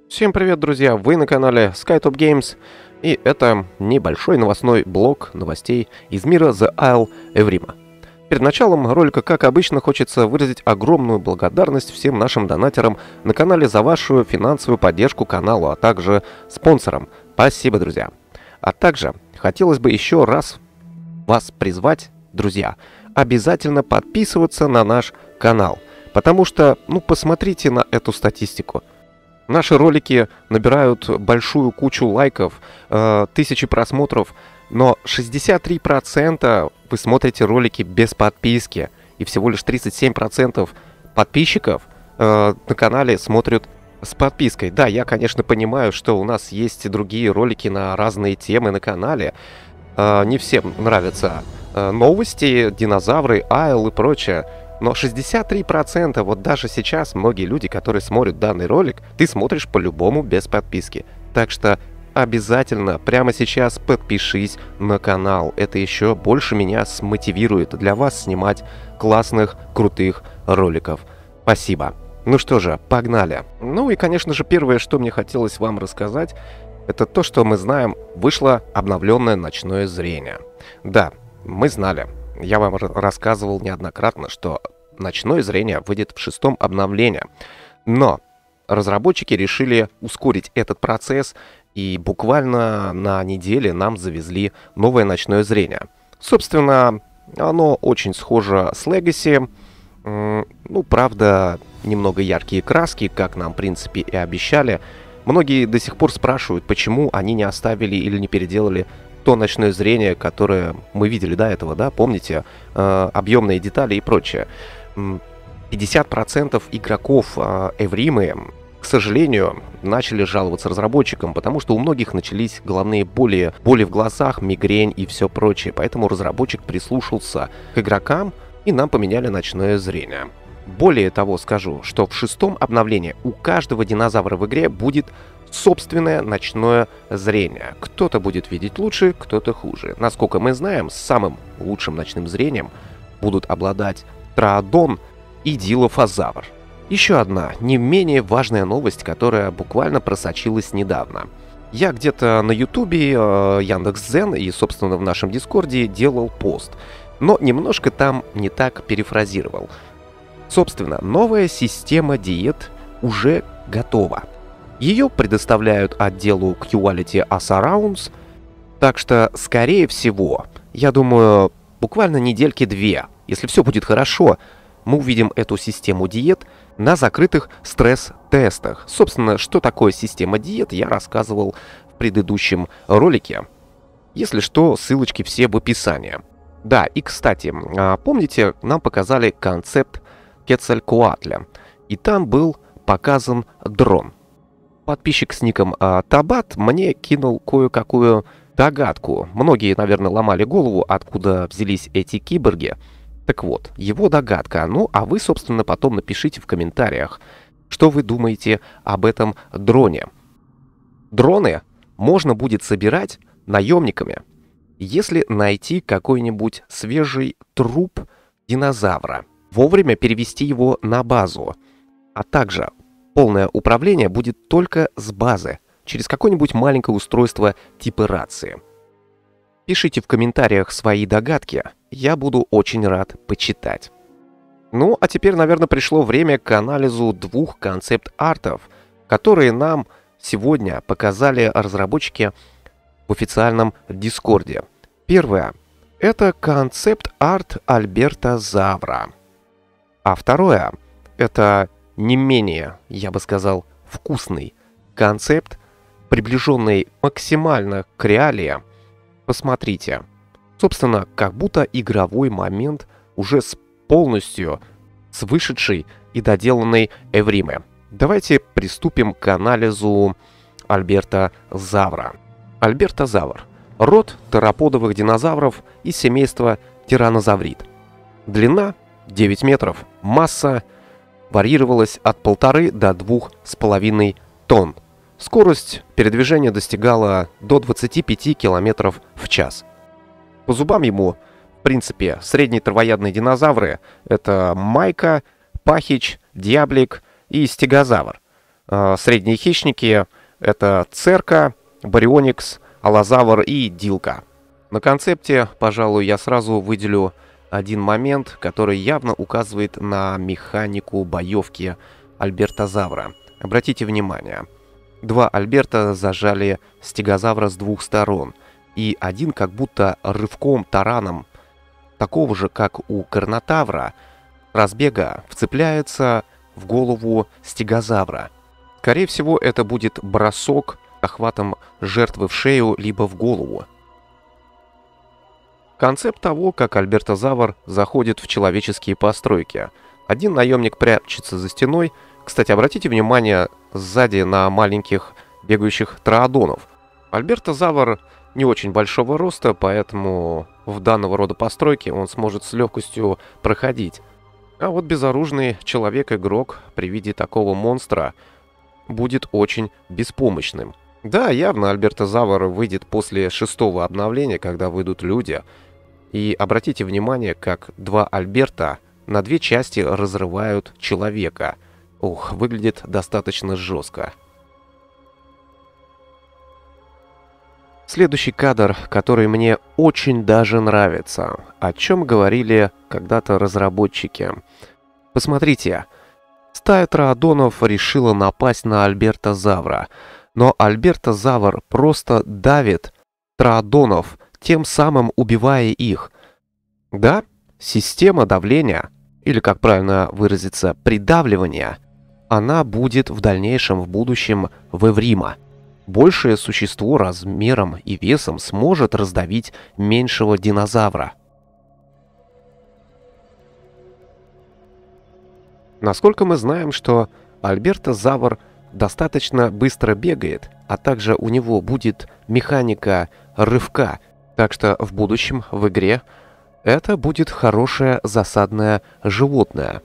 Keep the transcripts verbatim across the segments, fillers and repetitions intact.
Всем привет, друзья! Вы на канале SkyTop Games, и это небольшой новостной блок новостей из мира The Isle Эврима. Перед началом ролика, как обычно, хочется выразить огромную благодарность всем нашим донатерам на канале за вашу финансовую поддержку каналу, а также спонсорам. Спасибо, друзья! А также хотелось бы еще раз вас призвать, друзья, обязательно подписываться на наш канал, потому что, ну, посмотрите на эту статистику. Наши ролики набирают большую кучу лайков, э, тысячи просмотров, но шестьдесят три процента вы смотрите ролики без подписки, и всего лишь тридцать семь процентов подписчиков э, на канале смотрят с подпиской. Да, я, конечно, понимаю, что у нас есть и другие ролики на разные темы на канале. Э, не всем нравятся э, новости, динозавры, Айл и прочее. Но шестьдесят три процента, вот даже сейчас многие люди, которые смотрят данный ролик, ты смотришь по-любому без подписки. Так что обязательно прямо сейчас подпишись на канал. Это еще больше меня смотивирует для вас снимать классных, крутых роликов. Спасибо. Ну что же, погнали. Ну и, конечно же, первое, что мне хотелось вам рассказать, это то, что мы знаем, вышло обновленное ночное зрение. Да, мы знали. Я вам рассказывал неоднократно, что ночное зрение выйдет в шестом обновлении. Но разработчики решили ускорить этот процесс, и буквально на неделе нам завезли новое ночное зрение. Собственно, оно очень схоже с Legacy. Ну, правда, немного яркие краски, как нам, в принципе, и обещали. Многие до сих пор спрашивают, почему они не оставили или не переделали то ночное зрение, которое мы видели до этого, да, помните, э, объемные детали и прочее. пятьдесят процентов игроков э, Эвримы, к сожалению, начали жаловаться разработчикам, потому что у многих начались головные боли, боли в глазах, мигрень и все прочее. Поэтому разработчик прислушался к игрокам, и нам поменяли ночное зрение. Более того, скажу, что в шестом обновлении у каждого динозавра в игре будет собственное ночное зрение. Кто-то будет видеть лучше, кто-то хуже. Насколько мы знаем, самым лучшим ночным зрением будут обладать Троодон и Дилофазавр. Еще одна не менее важная новость, которая буквально просочилась недавно. Я где-то на Ютубе, Яндекс.Дзен и, собственно, в нашем Дискорде делал пост, но немножко там не так перефразировал. Собственно, новая система диет уже готова. Ее предоставляют отделу Quality Assurance, так что, скорее всего, я думаю, буквально недельки-две, если все будет хорошо, мы увидим эту систему диет на закрытых стресс-тестах. Собственно, что такое система диет, я рассказывал в предыдущем ролике. Если что, ссылочки все в описании. Да, и, кстати, помните, нам показали концепт Quetzalcoatl, и там был показан дрон. Подписчик с ником а, Табат мне кинул кое-какую догадку. Многие, наверное, ломали голову, откуда взялись эти киборги. Так вот, его догадка. Ну, а вы, собственно, потом напишите в комментариях, что вы думаете об этом дроне. Дроны можно будет собирать наемниками, если найти какой-нибудь свежий труп динозавра, вовремя перевести его на базу, а также полное управление будет только с базы, через какое-нибудь маленькое устройство типа рации. Пишите в комментариях свои догадки, я буду очень рад почитать. Ну, а теперь, наверное, пришло время к анализу двух концепт-артов, которые нам сегодня показали разработчики в официальном Дискорде. Первое — это концепт-арт Альбертозавра. А второе — это не менее, я бы сказал, вкусный концепт, приближенный максимально к реалии. Посмотрите. Собственно, как будто игровой момент уже с полностью с вышедшей и доделанной Эвримы. Давайте приступим к анализу Альбертозавра. Альбертозавр — род тероподовых динозавров из семейства Тираннозаврид. Длина — девять метров, масса варьировалась от полторы до двух с половиной тонн. Скорость передвижения достигала до двадцати пяти километров в час. По зубам ему, в принципе, средние травоядные динозавры — это Майка, Пахич, Диаблик и Стегозавр. Э, средние хищники — это церка, барионикс, аллозавр и дилка. На концепте, пожалуй, я сразу выделю один момент, который явно указывает на механику боевки альбертозавра. Обратите внимание, два альберта зажали стегозавра с двух сторон, и один как будто рывком-тараном, такого же, как у карнотавра, разбега вцепляется в голову стегозавра. Скорее всего, это будет бросок охватом жертвы в шею либо в голову. Концепт того, как альбертозавр заходит в человеческие постройки. Один наемник прячется за стеной. Кстати, обратите внимание сзади на маленьких бегающих троодонов. Альбертозавр не очень большого роста, поэтому в данного рода постройки он сможет с легкостью проходить. А вот безоружный человек-игрок при виде такого монстра будет очень беспомощным. Да, явно альбертозавр выйдет после шестого обновления, когда выйдут люди. И обратите внимание, как два альберта на две части разрывают человека. Ух, выглядит достаточно жестко. Следующий кадр, который мне очень даже нравится, о чем говорили когда-то разработчики. Посмотрите, стая троодонов решила напасть на альбертозавра, но альбертозавр просто давит троодонов, тем самым убивая их. Да, система давления, или, как правильно выразиться, придавливания, она будет в дальнейшем, в будущем в Эврима. Большее существо размером и весом сможет раздавить меньшего динозавра. Насколько мы знаем, что альбертозавр достаточно быстро бегает, а также у него будет механика рывка, так что в будущем в игре это будет хорошее засадное животное.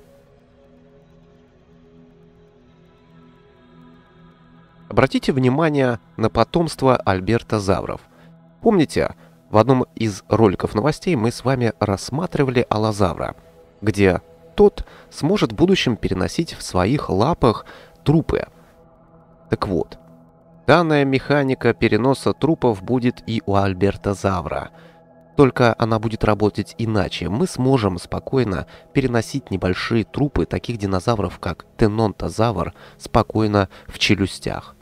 Обратите внимание на потомство альбертозавров. Помните, в одном из роликов новостей мы с вами рассматривали аллозавра, где тот сможет в будущем переносить в своих лапах трупы. Так вот, данная механика переноса трупов будет и у альбертозавра. Только она будет работать иначе. Мы сможем спокойно переносить небольшие трупы таких динозавров, как тенонтозавр, спокойно в челюстях.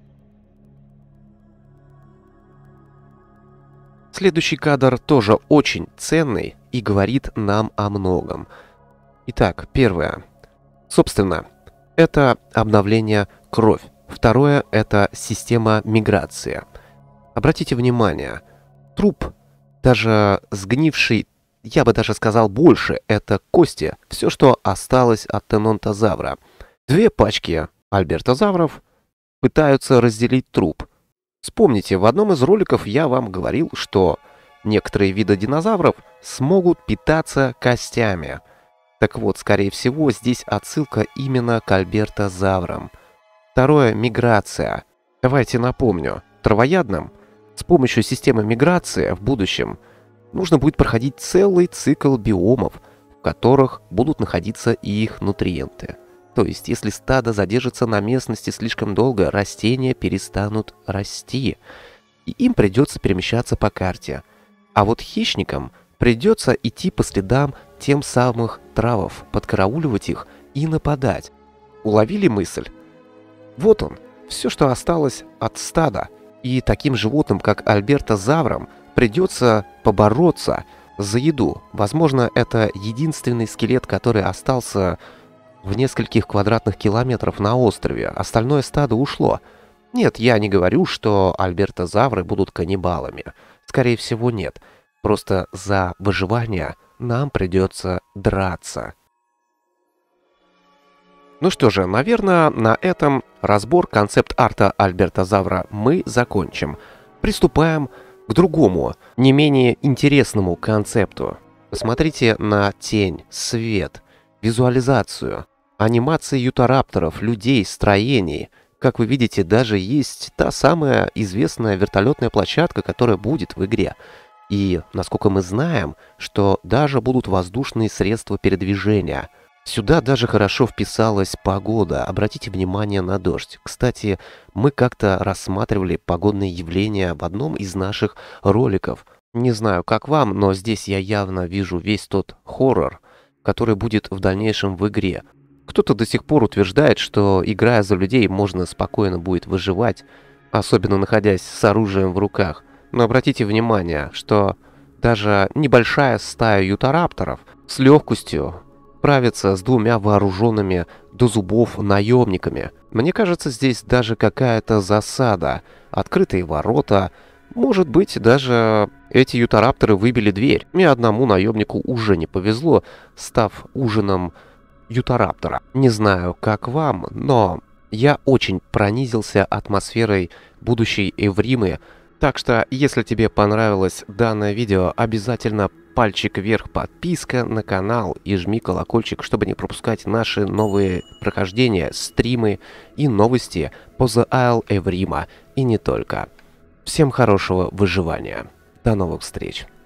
Следующий кадр тоже очень ценный и говорит нам о многом. Итак, первое. Собственно, это обновление кровь. Второе – это система миграции. Обратите внимание, труп, даже сгнивший, я бы даже сказал больше, это кости, все, что осталось от тенонтозавра. Две пачки альбертозавров пытаются разделить труп. Вспомните, в одном из роликов я вам говорил, что некоторые виды динозавров смогут питаться костями. Так вот, скорее всего, здесь отсылка именно к альбертозаврам. Второе – миграция. Давайте напомню, травоядным с помощью системы миграции в будущем нужно будет проходить целый цикл биомов, в которых будут находиться и их нутриенты. То есть, если стадо задержится на местности слишком долго, растения перестанут расти, и им придется перемещаться по карте. А вот хищникам придется идти по следам тем самых травов, подкарауливать их и нападать. Уловили мысль? Вот он, все, что осталось от стада. И таким животным, как альбертозаврам, придется побороться за еду. Возможно, это единственный скелет, который остался в нескольких квадратных километров на острове. Остальное стадо ушло. Нет, я не говорю, что альбертозавры будут каннибалами. Скорее всего, нет. Просто за выживание нам придется драться. Ну что же, наверное, на этом разбор концепт-арта альбертозавра мы закончим. Приступаем к другому, не менее интересному концепту. Посмотрите на тень, свет, визуализацию, анимации ютарапторов, людей, строений. Как вы видите, даже есть та самая известная вертолетная площадка, которая будет в игре. И, насколько мы знаем, что даже будут воздушные средства передвижения. Сюда даже хорошо вписалась погода. Обратите внимание на дождь. Кстати, мы как-то рассматривали погодные явления в одном из наших роликов. Не знаю, как вам, но здесь я явно вижу весь тот хоррор, который будет в дальнейшем в игре. Кто-то до сих пор утверждает, что, играя за людей, можно спокойно будет выживать, особенно находясь с оружием в руках. Но обратите внимание, что даже небольшая стая ютарапторов с легкостью справится с двумя вооруженными до зубов наемниками. Мне кажется, здесь даже какая-то засада, открытые ворота. Может быть, даже эти ютарапторы выбили дверь, и одному наемнику уже не повезло, став ужином ютараптора. Не знаю, как вам, но я очень пронизился атмосферой будущей Эвримы. Так что, если тебе понравилось данное видео, обязательно пальчик вверх, подписка на канал и жми колокольчик, чтобы не пропускать наши новые прохождения, стримы и новости по The Isle Эврима и не только. Всем хорошего выживания. До новых встреч.